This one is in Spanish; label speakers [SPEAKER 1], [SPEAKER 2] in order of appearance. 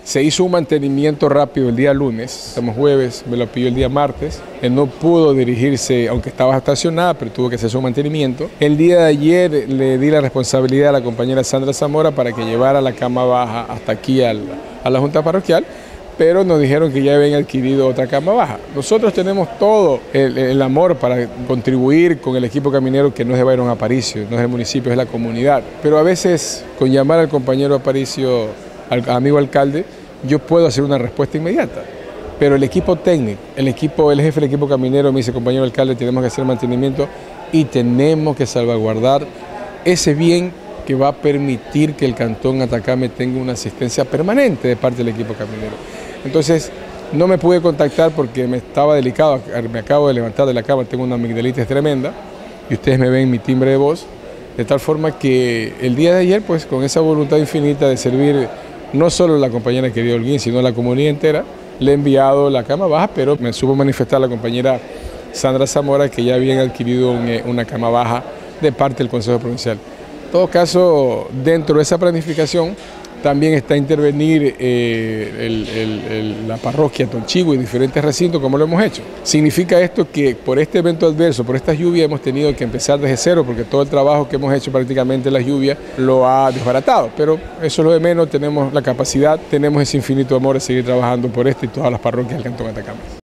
[SPEAKER 1] Se hizo un mantenimiento rápido el día lunes, estamos jueves, me lo pidió el día martes. Él no pudo dirigirse, aunque estaba estacionada, pero tuvo que hacer su mantenimiento. El día de ayer le di la responsabilidad a la compañera Sandra Zamora para que llevara la cama baja hasta aquí a la Junta Parroquial, pero nos dijeron que ya habían adquirido otra cama baja. Nosotros tenemos todo el amor para contribuir con el equipo caminero, que no es de Byron Aparicio, no es del municipio, es de la comunidad. Pero a veces, con llamar al compañero Aparicio, al amigo alcalde, yo puedo hacer una respuesta inmediata. Pero el equipo técnico, el jefe del equipo caminero me dice: compañero alcalde, tenemos que hacer mantenimiento y tenemos que salvaguardar ese bien que va a permitir que el Cantón Atacama tenga una asistencia permanente de parte del equipo caminero. Entonces, no me pude contactar porque me estaba delicado, me acabo de levantar de la cama, tengo una amigdalitis tremenda y ustedes me ven mi timbre de voz, de tal forma que el día de ayer, pues con esa voluntad infinita de servir no solo a la compañera querida Holguín, sino a la comunidad entera, le he enviado la cama baja, pero me supo manifestar la compañera Sandra Zamora que ya habían adquirido una cama baja de parte del Consejo Provincial. En todo caso, dentro de esa planificación también está intervenir la parroquia Tonchigua y diferentes recintos, como lo hemos hecho. Significa esto que por este evento adverso, por esta lluvia, hemos tenido que empezar desde cero, porque todo el trabajo que hemos hecho prácticamente la lluvia lo ha desbaratado. Pero eso es lo de menos, tenemos la capacidad, tenemos ese infinito amor de seguir trabajando por este y todas las parroquias del Cantón Atacama.